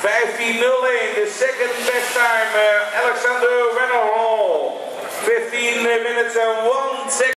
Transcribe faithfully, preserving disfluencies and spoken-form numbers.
fifteen oh one, the second best time, uh, Alexander Wennerhall. fifteen minutes and one second.